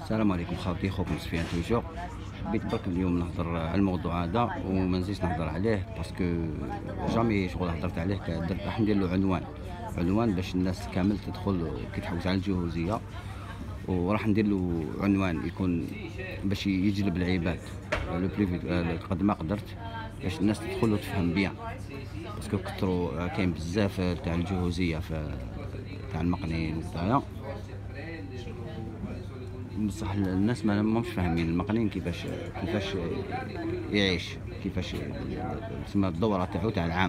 السلام عليكم خاوتي، خوكم سفيان توجور. حبيت برك اليوم نهضر على الموضوع هذا وما نزيدش نهضر عليه باسكو جامي شغل هضرت عليه. درت راح ندير له عنوان باش الناس كامل تدخل كي تحوس على الجهوزيه، وراح ندير له عنوان يكون باش يجلب العباد لو بليفيت قد ما قدرت باش الناس تدخل وتفهم بيان، باسكو كثروا كاين بزاف تاع الجهوزيه تاع المقنين وتاع بصح الناس ما همش فاهمين المقنين كيفاش يعيش، كيفاش تسمى الدوره تاعو تاع العام.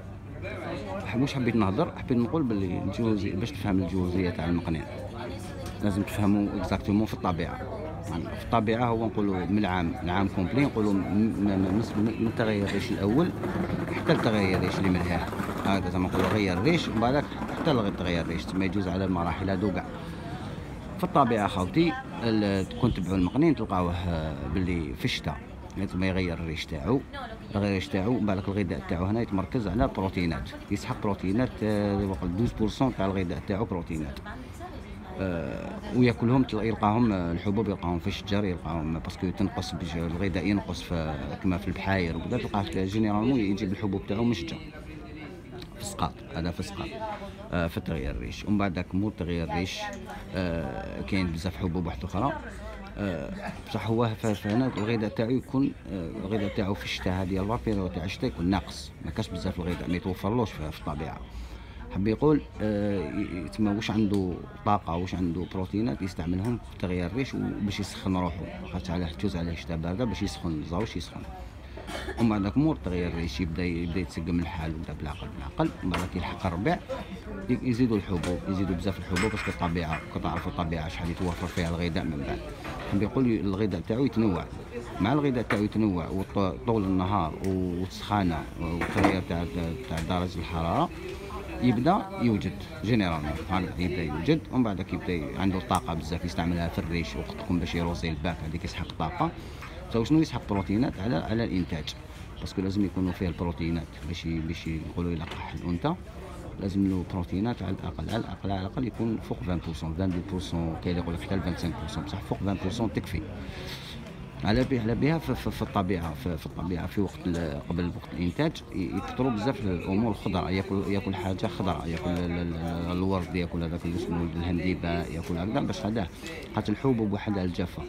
مش حبيت نهضر، حبيت نقول باللي الجوزية باش تفهم الجوزيه تاع المقنين لازم تفهموا اكزاكتومون في الطبيعه. يعني في الطبيعه هو نقولوا من العام كومبلي، نقولوا من التغير الريش الاول حتى التغير الريش اللي منها هذا، زعما نقولوا غير الريش ومن بعد حتى لغايه تغير الريش، تما يجوز على المراحل هذو كاع. في الطبيعه خاوتي تكون تبعوا المقنين تلقاوه باللي في الشتاء لازم يغير الريش تاعو، يغير الريش تاعو من بعد الغذاء تاعو هنا يتمركز على البروتينات، يسحق بروتينات 12% تاع الغذاء تاعو بروتينات. وياكلهم يلقاهم الحبوب يلقاهم في الشجر، يلقاهم باسكو تنقص الغذاء ينقص كما في البحاير وكذا، تلقاه جينيرالمون يجيب الحبوب تاعو من الشجر في السقاط، هذا في السقاط في تغيير الريش. ومن بعد ذاك مو تغيير الريش كاين بزاف حبوب واحده اخرى. بصح هو فهنا الغذاء تاعو يكون الغذاء تاعو في الشتاء، هذه الفابيرو تاع الشتاء يكون ناقص، ما كاش بزاف الغذاء ما يتوفرلوش في الطبيعه. حب يقول تما واش عنده طاقه واش عنده بروتينات يستعملهم في تغيير الريش وباش يسخن روحه، خاطر عليه تجوز عليه الشتاء بارده باش يسخن الزاوش يسخن. ومن بعد مور تغيير الريش يبدا يتسقم الحال ويبدا بالعقل. ومن بعد يلحق الربيع يزيدوا الحبوب، يزيدوا بزاف الحبوب باسكو الطبيعه كتعرفوا الطبيعه شحال يتوفر فيها الغذاء. من بعد حب يقول الغذاء تاعو يتنوع، مع الغذاء تاعو يتنوع وطول النهار والسخانه والتغيير تاع درجه الحراره يبدا يوجد جينيرالمون يبدا يوجد. ومن بعد يبدا عنده طاقه بزاف يستعملها في الريش وقتكم باش يروسي الباك هذيك يسحق طاقه. شنو يسحق بروتينات على الانتاج، باسكو لازم يكونوا فيه البروتينات باش نقولوا يلقح الانثى، لازم له بروتينات على الاقل يكون فوق 20%. 22% كاين اللي يقول لك حتى 25%، بصح فوق 20% تكفي. على بها في الطبيعه في وقت قبل وقت الانتاج يكثروا بزاف الامور الخضراء، ياكل حاجه خضراء، ياكل الورد، ياكل هذاك اللي اسمه الهنديباء، ياكل هكذا باش هذاه خاطر الحبوب وحدها الجافه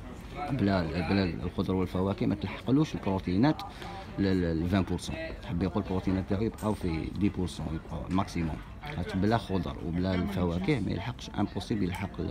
بلا الخضر والفواكه ما تلحقلوش البروتينات ل 20%. حب يقول البروتينات تاعو يبقاو في 10%، يبقاو ماكسيموم، خاطر بلا خضر وبلا الفواكه ما يلحقش، امبوسيبل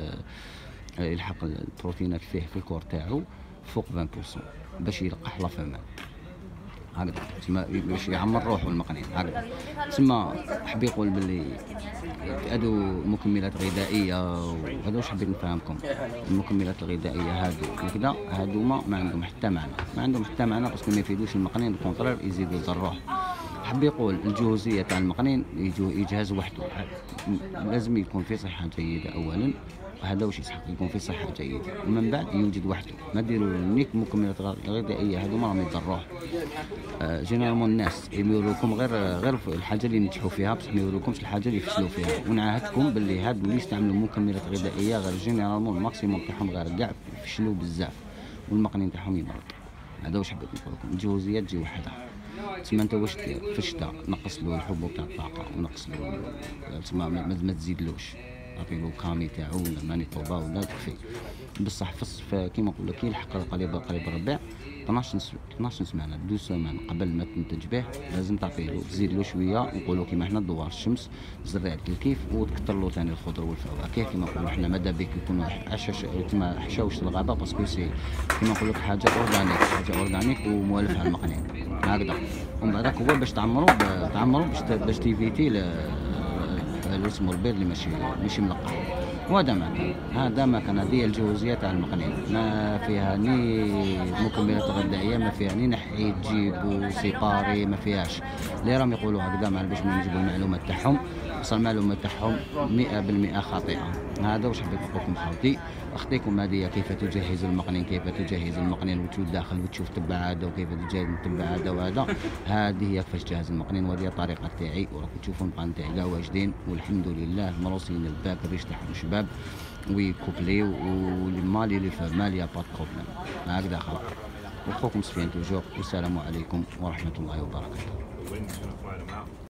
يلحق البروتينات فيه في الكور تاعو فوق 20% باش يلقح لا فمال هكذا، تسمى باش يعمر روحو المقنين هكذا. تسمى حب يقول باللي هادو مكملات غذائيه، وهذا واش حبيت نفهمكم. المكملات الغذائيه هادو ما عندهم حتى معنى، باسكو ما يفيدوش المقنين، الكونترير يزيدوا يضروه. حب يقول الجهوزيه تاع المقنين يجهز وحده، لازم يكون في صحه جيده اولا، هذا واش يسحق يكون في صحه جيده، ومن بعد يوجد وحده. ما ديروا نيك مكملات غذائيه هذو ما راهم يضروه. جينيرالمون الناس يميلوا لكم غير الحاجه اللي ينجحوا فيها، بصح ما يقولوكمش الحاجه اللي يفشلوا فيها. ونعهدكم باللي هادو اللي يستعملوا مكملات غذائيه غير جينيرالمون الماكسيموم تاعهم غير كاع يفشلوا بزاف والمقنين تاعهم يمرض. هذا واش حبيت نقول لكم، الجهوزيه تجي وحدها. تسمى انت واش دير في الشتاء نقص له الحبوب تاع الطاقه، ونقص له تسمى ما تزيدلوش، عطيلو كامي تاعو ولا مانيطوبا ولا تكفي. بصح كيما نقول لك يلحق قريب الربيع 12 سمانه 2 سمان قبل ما تنتج به، لازم تعطيلو تزيد له شويه، نقولوا كيما حنا دوار الشمس زريعه الكيف، وتكثر له ثاني الخضر والفواكه كيما نقولوا حنا. ماذا بك يكونوا كيما حشاوش الغابه، باسكو سي كيما نقول لك حاجه اورغانيك ومولف على المقنين هكذا. ومن بعد هو باش تعمروا باش تيفيتي اسمه البيض اللي ماشي ملقح. وهذا ما كان هذه الجهوزيه تاع المقنين، ما فيها ني مكملات غذائيه، ما فيها ني نحيد جيب وسيباري، ما فيهاش. اللي راهم يقولوا هكذا مع باش نجيبوا المعلومات تاعهم، بصح المعلومات تاعهم 100% خاطئه. هذا واش حبيت نقول لكم خاوتي. اختيكم هذه كيف تجهز المقنين وتشوف داخل وتشوف تبعاده وكيف تجهز تبعاده، وهذا هذه هي كيفاش تجهز المقنين، وهذه الطريقه تاعي. وراكم تشوفوا المقن تاعي كاع واجدين والحمد لله مروسين الباك الريش تاعهم شباب. وي كوبلي والمالي لي فمال يا با بروبليم هكذا خلاص. وخوكم سفيان توجور، والسلام عليكم ورحمة الله وبركاته.